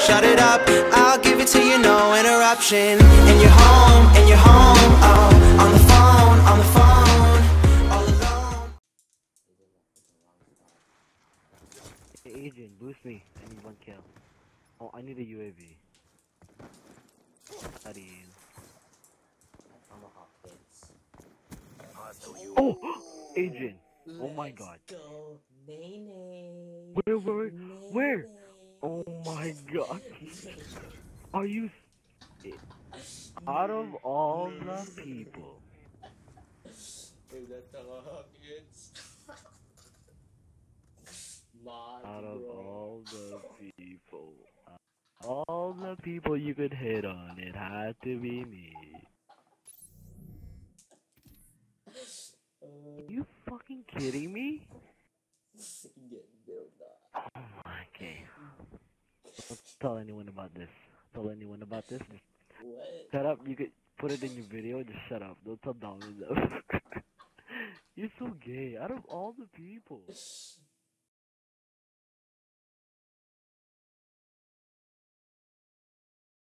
shut it up, I'll give it to you, no interruption. And you're home, oh, on the phone, all alone. Hey, Agent, boost me. I need 1 kill. Oh, I need a UAV. How do you? Tomahawk hits. Oh! Agent! Oh my god. Go, Nene. Where? Oh my god. Are you... Out of all the people. If that Tomahawk hits. Out of all the people. All the people you could hit on, it had to be me. Are you fucking kidding me? Get built up. Oh, okay. Don't tell anyone about this. Tell anyone about this. Just What? shut up. You could put it in your video. Just shut up. Don't tell Donald though. You're so gay. Out of all the people.